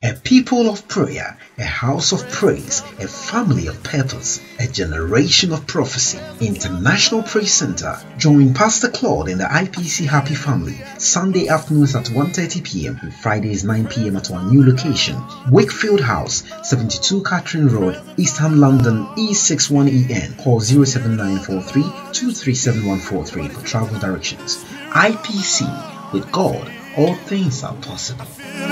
A people of prayer, a house of praise, a family of purpose, a generation of prophecy. International Praise Centre. Join Pastor Claude in the IPC Happy Family Sunday afternoons at 1:30 p.m. and Fridays 9 p.m. at our new location, Wakefield House, 72 Catherine Road, East Ham, London, E61EN. Call 07943 237143 for travel directions. IPC, with God, all things are possible.